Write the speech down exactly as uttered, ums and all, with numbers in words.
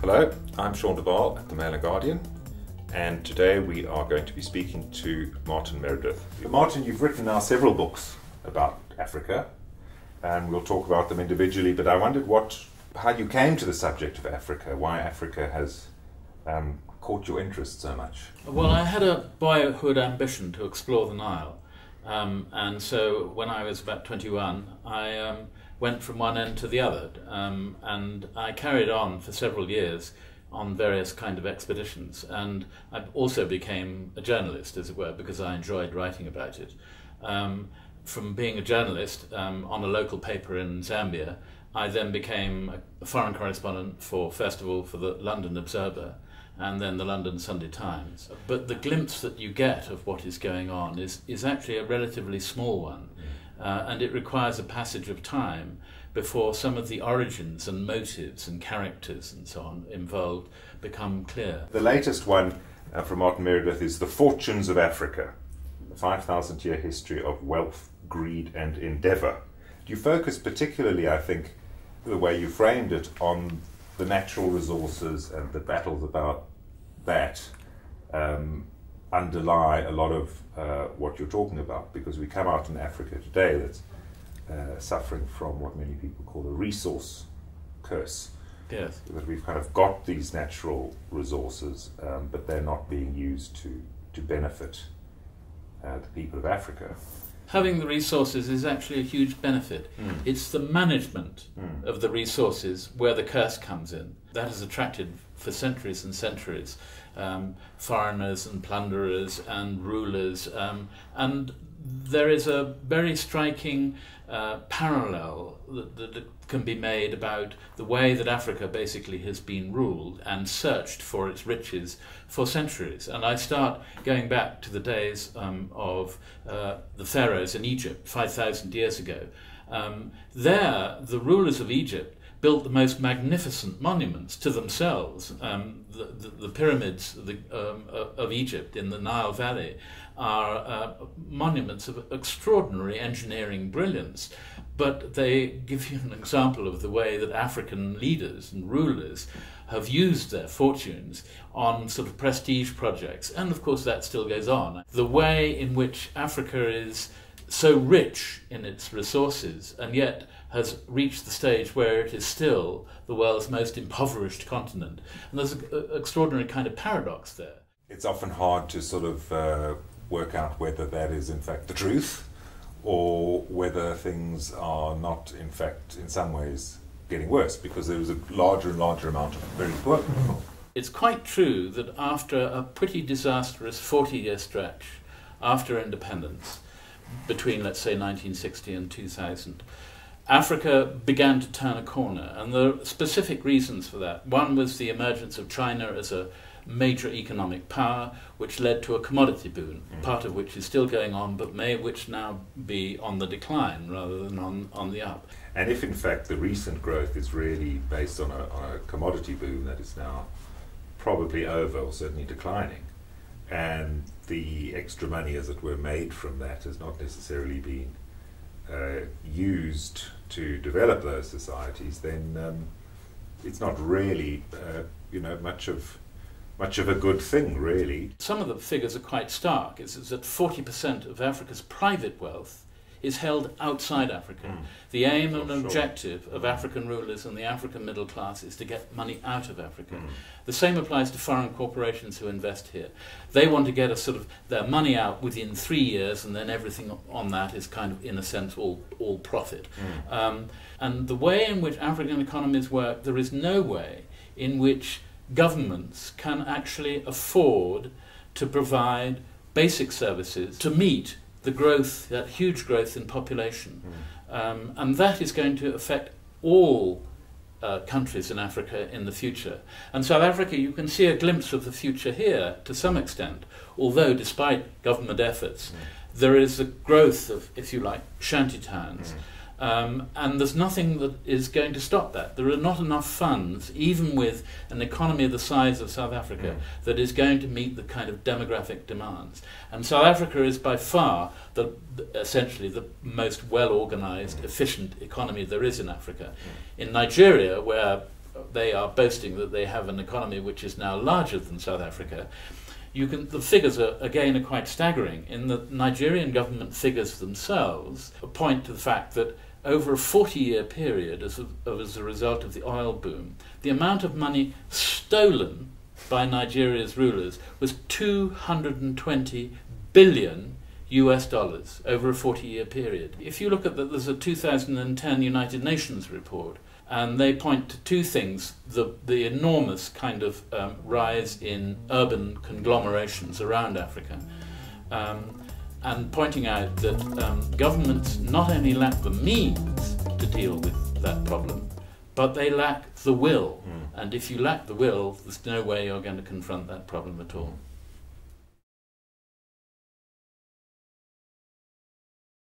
Hello, I'm Shaun de Waal at the Mail and Guardian, and today we are going to be speaking to Martin Meredith. Martin, you've written now several books about Africa, and we'll talk about them individually, but I wondered what, how you came to the subject of Africa, why Africa has um, caught your interest so much. Well, I had a boyhood ambition to explore the Nile, um, and so when I was about twenty-one, I um, went from one end to the other, um, and I carried on for several years on various kind of expeditions, and I also became a journalist, as it were, because I enjoyed writing about it. Um, from being a journalist um, on a local paper in Zambia, I then became a foreign correspondent for, first of all, for the London Observer, and then the London Sunday Times. But the glimpse that you get of what is going on is, is actually a relatively small one. Uh, and it requires a passage of time before some of the origins and motives and characters and so on involved become clear. The latest one uh, from Martin Meredith is The Fortunes of Africa, a five thousand year history of wealth, greed and endeavour. You focus particularly, I think, the way you framed it, on the natural resources and the battles about that um, underlie a lot of uh, what you're talking about, because we come out in Africa today that's uh, suffering from what many people call a resource curse. Yes. That we've kind of got these natural resources, um, but they're not being used to, to benefit uh, the people of Africa. Having the resources is actually a huge benefit. Mm. It's the management mm. of the resources where the curse comes in. That has attracted for centuries and centuries um, foreigners and plunderers and rulers, um, and there is a very striking uh, parallel that, that, that can be made about the way that Africa basically has been ruled and searched for its riches for centuries. And I start going back to the days um, of uh, the pharaohs in Egypt five thousand years ago. Um, there, the rulers of Egypt built the most magnificent monuments to themselves. Um, the, the, the pyramids of, the, um, of Egypt in the Nile Valley are uh, monuments of extraordinary engineering brilliance, but they give you an example of the way that African leaders and rulers have used their fortunes on sort of prestige projects, and of course that still goes on. The way in which Africa is so rich in its resources and yet has reached the stage where it is still the world's most impoverished continent. And there's an extraordinary kind of paradox there. It's often hard to sort of uh, work out whether that is in fact the truth, or whether things are not in fact in some ways getting worse, because there is a larger and larger amount of very poor people. It's quite true that after a pretty disastrous forty year stretch after independence, between let's say nineteen sixty and two thousand, Africa began to turn a corner, and there are specific reasons for that. One was the emergence of China as a major economic power, which led to a commodity boom, mm. part of which is still going on, but may which now be on the decline rather than on, on the up. And if in fact the recent growth is really based on a, on a commodity boom that is now probably over, or certainly declining, and the extra money, as it were, made from that has not necessarily been uh, used to develop those societies, then um, it's not really, uh, you know, much of much of a good thing, really. Some of the figures are quite stark. It's, it's that forty percent of Africa's private wealth is held outside Africa. Mm. The aim Sure, and sure. objective of African rulers and the African middle class is to get money out of Africa. Mm. The same applies to foreign corporations who invest here. They want to get a sort of their money out within three years, and then everything on that is kind of, in a sense, all, all profit. Mm. Um, and the way in which African economies work, there is no way in which governments can actually afford to provide basic services to meet the growth, that huge growth in population. Mm. Um, and that is going to affect all uh, countries in Africa in the future. And South Africa, you can see a glimpse of the future here to some extent, although despite government efforts, mm. there is a growth of, if you like, shanty towns. Mm. Um, and there's nothing that is going to stop that. There are not enough funds, even with an economy the size of South Africa, mm. that is going to meet the kind of demographic demands. And South Africa is by far the, essentially the most well-organized, mm. efficient economy there is in Africa. Mm. In Nigeria, where they are boasting that they have an economy which is now larger than South Africa. You can, the figures are, again, are quite staggering. In the Nigerian government figures themselves point to the fact that over a forty-year period, as a, as a result of the oil boom, the amount of money stolen by Nigeria's rulers was two hundred twenty billion U S dollars over a forty-year period. If you look at that, there's a two thousand ten United Nations report, and they point to two things: the the enormous kind of um, rise in urban conglomerations around Africa, um, and pointing out that um, governments not only lack the means to deal with that problem, but they lack the will. Mm. And if you lack the will, there's no way you're going to confront that problem at all.